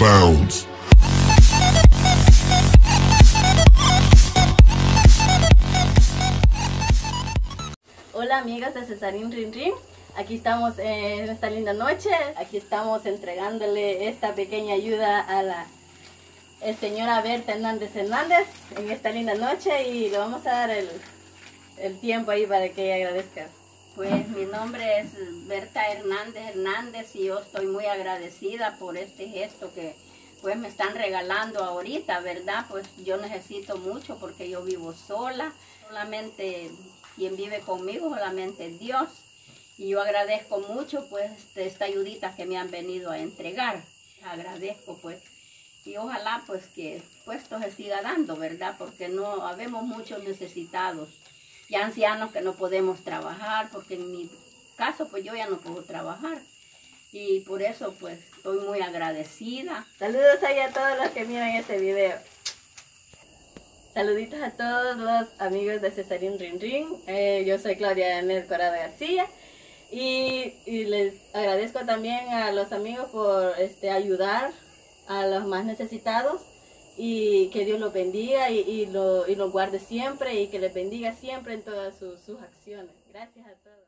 Bounce. Hola amigos de Cesarín Rin Rin, aquí estamos en esta linda noche, aquí estamos entregándole esta pequeña ayuda a la señora Berta Hernández en esta linda noche y le vamos a dar el tiempo ahí para que ella agradezca. Pues mi nombre es Berta Hernández y yo estoy muy agradecida por este gesto que pues me están regalando ahorita, ¿verdad? Pues yo necesito mucho porque yo vivo sola, solamente quien vive conmigo, solamente Dios. Y yo agradezco mucho pues esta ayudita que me han venido a entregar. Agradezco pues y ojalá pues que esto se siga dando, ¿verdad? Porque no habemos muchos necesitados y ancianos que no podemos trabajar, porque en mi caso pues yo ya no puedo trabajar. Y por eso pues estoy muy agradecida. Saludos ahí a todos los que miran este video. Saluditos a todos los amigos de Cesarín Rin Rin. Yo soy Claudia Janet Corada García y les agradezco también a los amigos por ayudar a los más necesitados y que Dios los bendiga y los guarde siempre y que les bendiga siempre en todas sus acciones. Gracias a todos.